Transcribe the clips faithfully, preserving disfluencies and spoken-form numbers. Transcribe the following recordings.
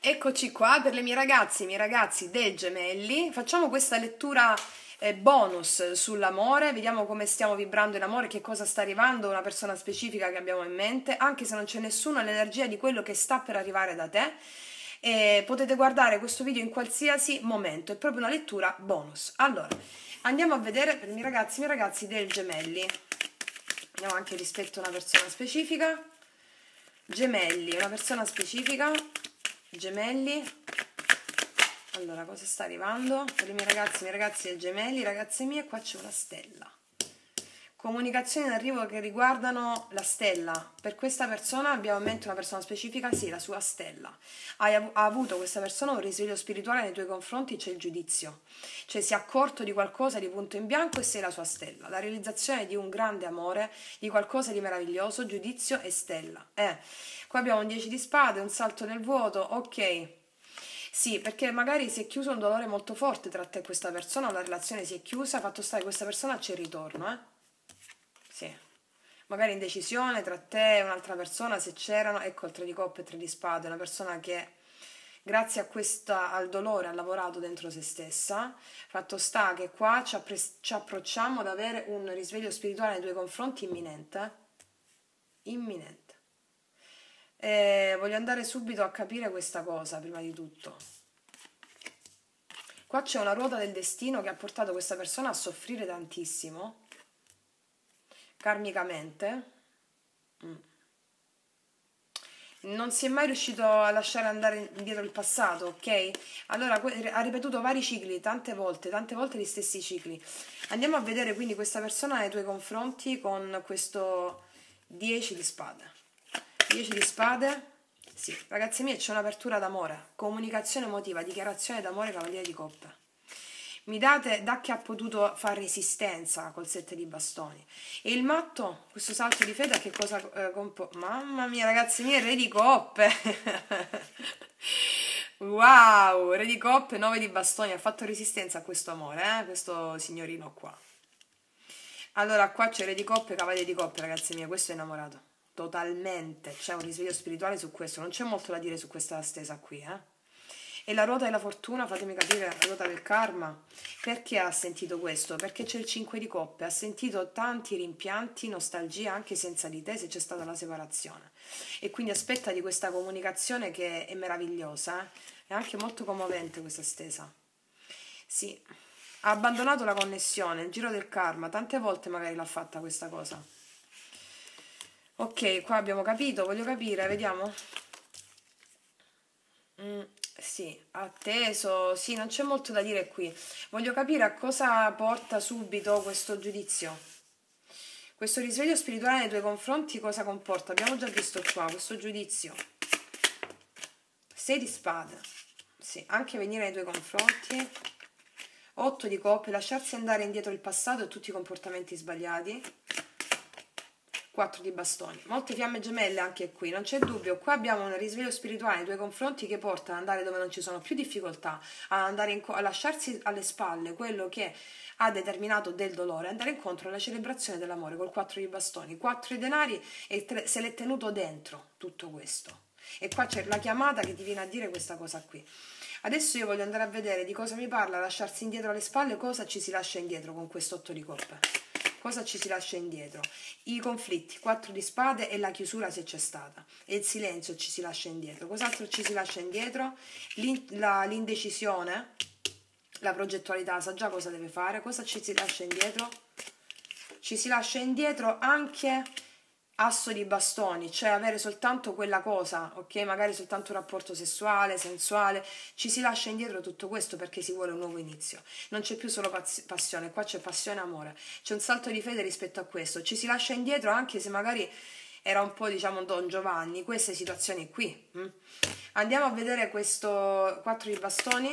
Eccoci qua per le mie ragazze, i miei ragazzi dei Gemelli. Facciamo questa lettura eh, bonus sull'amore, vediamo come stiamo vibrando in amore, che cosa sta arrivando, una persona specifica che abbiamo in mente, anche se non c'è nessuno, l'energia di quello che sta per arrivare da te. E potete guardare questo video in qualsiasi momento, è proprio una lettura bonus. Allora, andiamo a vedere per i miei ragazzi, i miei ragazzi dei Gemelli. Andiamo anche rispetto a una persona specifica. Gemelli, una persona specifica. Gemelli, allora cosa sta arrivando per i miei ragazzi, i miei ragazzi del Gemelli, ragazze mie? Qua c'è una stella, comunicazioni in arrivo che riguardano la stella. Per questa persona abbiamo in mente una persona specifica, sì, la sua stella. Hai av ha avuto questa persona un risveglio spirituale nei tuoi confronti, c'è il giudizio, cioè si è accorto di qualcosa di punto in bianco e sei la sua stella, la realizzazione di un grande amore, di qualcosa di meraviglioso, giudizio e stella. Eh, qua abbiamo un dieci di spade, un salto nel vuoto, ok. Sì, perché magari si è chiuso un dolore molto forte tra te e questa persona, la relazione si è chiusa, fatto sta che questa persona c'è il ritorno, eh? Sì. Magari indecisione tra te e un'altra persona, se c'erano, ecco il tre di coppe e tre di spade, una persona che grazie a questa, al dolore ha lavorato dentro se stessa, fatto sta che qua ci, ci approcciamo ad avere un risveglio spirituale nei tuoi confronti imminente, imminente. E voglio andare subito a capire questa cosa prima di tutto. Qua c'è una ruota del destino che ha portato questa persona a soffrire tantissimo karmicamente. mm. Non si è mai riuscito a lasciare andare indietro il passato, ok? Allora ha ripetuto vari cicli, tante volte, tante volte gli stessi cicli. Andiamo a vedere quindi questa persona nei tuoi confronti con questo dieci di spade. dieci di spade, sì, ragazzi miei, c'è un'apertura d'amore, comunicazione emotiva, dichiarazione d'amore, cavaliere di coppe. Mi date da che ha potuto fare resistenza col sette di bastoni. E il matto, questo salto di fede, che cosa eh, compo... Mamma mia, ragazzi miei, re di coppe! Wow, re di coppe, nove di bastoni, ha fatto resistenza a questo amore, eh? Questo signorino qua. Allora, qua c'è re di coppe, cavaliere di coppe, ragazzi miei, questo è innamorato. Totalmente, c'è un risveglio spirituale su questo, non c'è molto da dire su questa stesa qui, eh? E la ruota della fortuna, fatemi capire, la ruota del karma, perché ha sentito questo? Perché c'è il cinque di coppe, ha sentito tanti rimpianti, nostalgia anche senza di te se c'è stata la separazione. E quindi aspetta di questa comunicazione che è meravigliosa, eh? È anche molto commovente questa stesa. Sì, ha abbandonato la connessione, il giro del karma, tante volte magari l'ha fatta questa cosa. Ok, qua abbiamo capito, voglio capire, vediamo. Mm, sì, atteso, sì, non c'è molto da dire qui. Voglio capire a cosa porta subito questo giudizio. Questo risveglio spirituale nei tuoi confronti cosa comporta? Abbiamo già visto qua, questo giudizio. sei di spade. Sì, anche venire nei tuoi confronti. otto di coppe, lasciarsi andare indietro il passato e tutti i comportamenti sbagliati. quattro di bastoni, molte fiamme gemelle anche qui, non c'è dubbio. Qua abbiamo un risveglio spirituale nei tuoi confronti che porta ad andare dove non ci sono più difficoltà, a, andare in, a lasciarsi alle spalle quello che ha determinato del dolore, andare incontro alla celebrazione dell'amore col quattro di bastoni, quattro di denari e tre, se l'è tenuto dentro tutto questo. E qua c'è la chiamata che ti viene a dire questa cosa qui. Adesso io voglio andare a vedere di cosa mi parla, lasciarsi indietro alle spalle, cosa ci si lascia indietro con questo otto di coppe. Cosa ci si lascia indietro? I conflitti, quattro di spade e la chiusura se c'è stata. E il silenzio ci si lascia indietro. Cos'altro ci si lascia indietro? L'indecisione, la progettualità, sa già cosa deve fare. Cosa ci si lascia indietro? Ci si lascia indietro anche asso di bastoni, cioè avere soltanto quella cosa, ok? Magari soltanto un rapporto sessuale, sensuale, ci si lascia indietro tutto questo perché si vuole un nuovo inizio. Non c'è più solo passione, qua c'è passione e amore. C'è un salto di fede rispetto a questo. Ci si lascia indietro anche se magari era un po', diciamo, Don Giovanni, queste situazioni qui. Hm? Andiamo a vedere questo quattro di bastoni.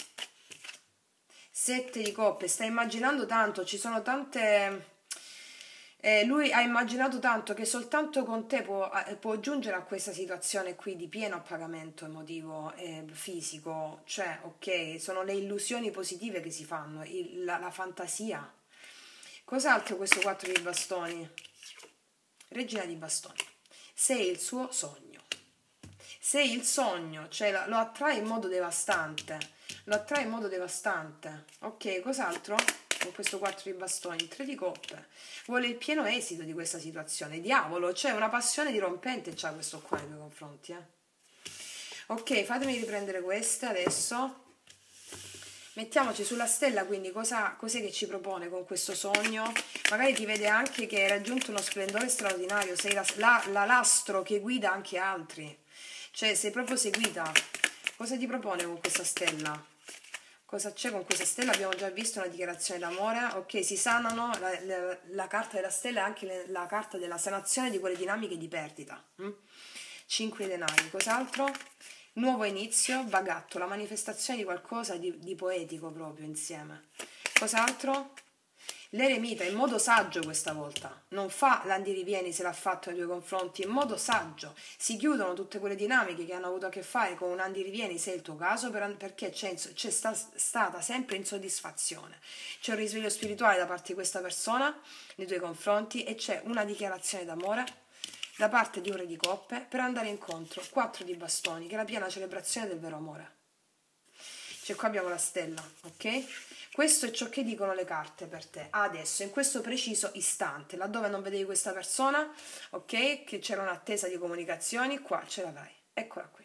sette di coppe, sta immaginando tanto, ci sono tante... Eh, lui ha immaginato tanto che soltanto con te può, eh, può giungere a questa situazione qui di pieno appagamento emotivo e fisico, cioè ok, sono le illusioni positive che si fanno, il, la, la fantasia. Cos'altro questo quattro di bastoni? Regina di bastoni, sei il suo sogno, se il sogno, cioè lo attrae in modo devastante, lo attrae in modo devastante. Ok, cos'altro? Con questo quattro di bastoni, tre di coppe, vuole il pieno esito di questa situazione. Diavolo, c'è una passione dirompente, c'ha questo qua nei tuoi confronti, eh. Ok, fatemi riprendere queste adesso. Mettiamoci sulla stella, quindi cosa, cos'è che ci propone con questo sogno? Magari ti vede anche che hai raggiunto uno splendore straordinario, sei la, la, la lastro che guida anche altri, cioè sei proprio seguita. Cosa ti propone con questa stella? Cosa c'è con questa stella? Abbiamo già visto una dichiarazione d'amore. Ok, si sanano, la, la, la carta della stella è anche le, la carta della sanazione di quelle dinamiche di perdita. Mm? cinque denari, cos'altro? Nuovo inizio, bagatto, la manifestazione di qualcosa di, di poetico proprio insieme. Cos'altro? L'eremita, in modo saggio questa volta, non fa l'andirivieni se l'ha fatto nei tuoi confronti, in modo saggio. Si chiudono tutte quelle dinamiche che hanno avuto a che fare con un andirivieni, se è il tuo caso, per, perché c'è, c'è sta, stata sempre insoddisfazione. C'è un risveglio spirituale da parte di questa persona nei tuoi confronti e c'è una dichiarazione d'amore da parte di un re di coppe per andare incontro. Quattro di bastoni, che è la piena celebrazione del vero amore. Cioè qua abbiamo la stella, ok? Questo è ciò che dicono le carte per te adesso, in questo preciso istante, laddove non vedevi questa persona, ok? Che c'era un'attesa di comunicazioni, qua ce l'avrai, eccola qui.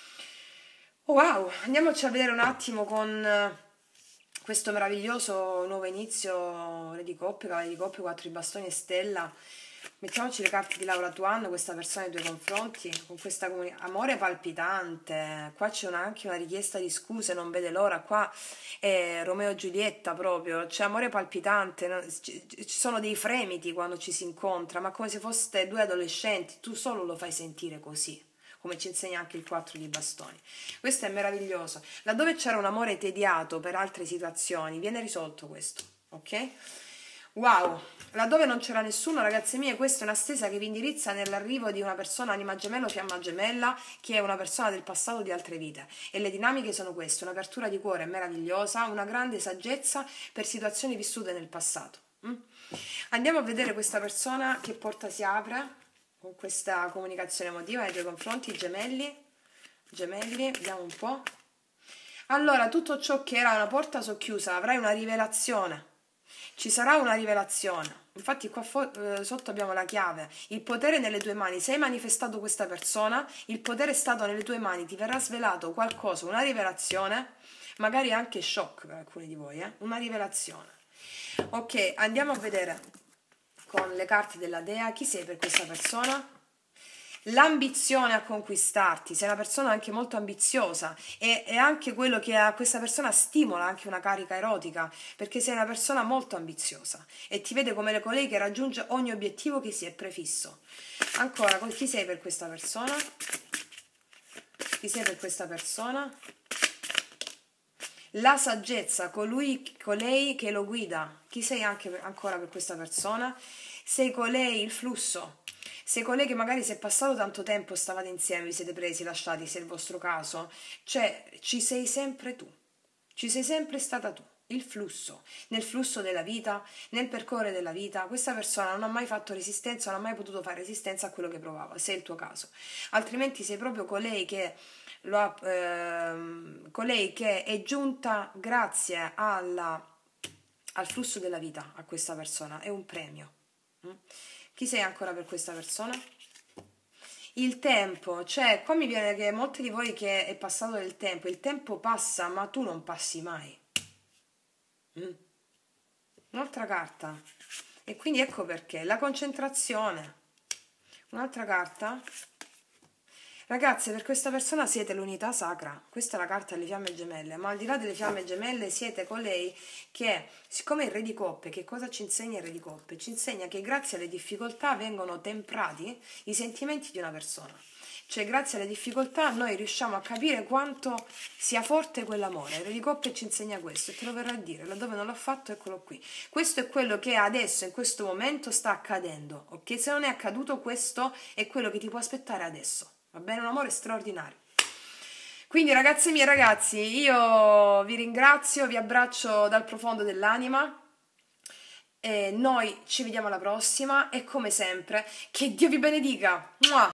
Oh, wow, andiamoci a vedere un attimo con questo meraviglioso nuovo inizio, re di coppe, cavaliere di coppe, quattro di bastoni e stella. Mettiamoci le carte di Laura Tuan, questa persona nei tuoi confronti, con questa amore palpitante. Qua c'è anche una richiesta di scuse, non vede l'ora. Qua è Romeo e Giulietta proprio, c'è amore palpitante, ci sono dei fremiti quando ci si incontra, ma come se foste due adolescenti, tu solo lo fai sentire così, come ci insegna anche il quattro di bastoni. Questo è meraviglioso. Laddove c'era un amore tediato per altre situazioni, viene risolto questo, ok? Wow, laddove non c'era nessuno, ragazze mie, questa è una stesa che vi indirizza nell'arrivo di una persona anima gemella o fiamma gemella, che è una persona del passato di altre vite. E le dinamiche sono queste: un'apertura di cuore meravigliosa, una grande saggezza per situazioni vissute nel passato. Mm? Andiamo a vedere questa persona che porta si apre con questa comunicazione emotiva nei tuoi confronti, gemelli. Gemelli, vediamo un po'. Allora, tutto ciò che era una porta socchiusa, avrai una rivelazione. Ci sarà una rivelazione. Infatti qua eh, sotto abbiamo la chiave. Il potere nelle tue mani. Se hai manifestato questa persona, il potere è stato nelle tue mani. Ti verrà svelato qualcosa, una rivelazione, magari anche shock per alcuni di voi, eh? Una rivelazione. Ok, andiamo a vedere con le carte della Dea chi sei per questa persona. L'ambizione a conquistarti, sei una persona anche molto ambiziosa e è anche quello che a questa persona stimola anche una carica erotica, perché sei una persona molto ambiziosa e ti vede come colei che raggiunge ogni obiettivo che si è prefisso. Ancora, chi sei per questa persona? Chi sei per questa persona? La saggezza, colui, colei che lo guida. Chi sei anche per, ancora per questa persona? Sei colei, il flusso. Se colei che magari si è passato tanto tempo, stavate insieme, vi siete presi, lasciati, se è il vostro caso, cioè ci sei sempre tu, ci sei sempre stata tu, il flusso, nel flusso della vita, nel percorrere della vita, questa persona non ha mai fatto resistenza, non ha mai potuto fare resistenza a quello che provava, se è il tuo caso, altrimenti sei proprio colei che, lo ha, ehm, colei che è giunta grazie alla, al flusso della vita a questa persona, è un premio. Mm? Chi sei ancora per questa persona? Il tempo, cioè qua mi viene che molti di voi che è passato del tempo, il tempo passa ma tu non passi mai. Mm. Un'altra carta. E quindi ecco perché, la concentrazione. Un'altra carta. Ragazze, per questa persona siete l'unità sacra, questa è la carta delle fiamme gemelle, ma al di là delle fiamme gemelle siete colei che, siccome il re di coppe, che cosa ci insegna il re di coppe? Ci insegna che grazie alle difficoltà vengono temprati i sentimenti di una persona. Cioè grazie alle difficoltà noi riusciamo a capire quanto sia forte quell'amore. Il re di coppe ci insegna questo e te lo verrà a dire, laddove non l'ho fatto eccolo qui. Questo è quello che adesso, in questo momento, sta accadendo, ok? Se non è accaduto questo è quello che ti può aspettare adesso. Va bene, un amore straordinario. Quindi ragazze mie, ragazzi, io vi ringrazio, vi abbraccio dal profondo dell'anima e noi ci vediamo alla prossima e come sempre che Dio vi benedica. Mua!